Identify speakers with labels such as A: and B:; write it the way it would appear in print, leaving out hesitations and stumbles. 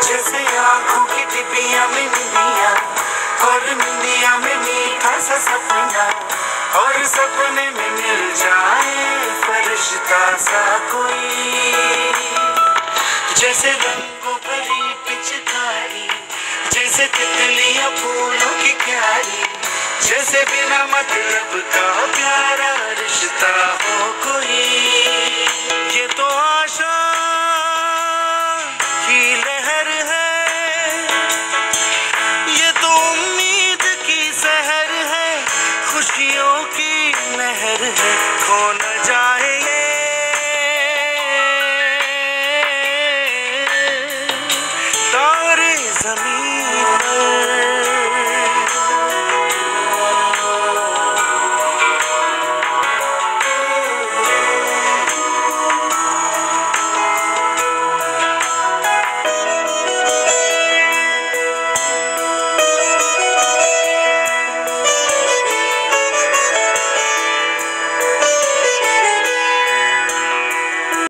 A: जैसे आँखों की डिबिया में निंदिया और निंदिया में मीठा सा सपना और सपने में मिल जाए फरिश्ता सा कोई। जैसे रंगों भरी पिचकारी, जैसे तितलियां फूलों की क्यारी, जैसे बिना मतलब का प्यारा रिश्ता हो कोई। ये तो आशा की लहर है, ये तो उम्मीद की सहर है, खुशियों की लहर है, खो न जाए ये तारे ज़मीं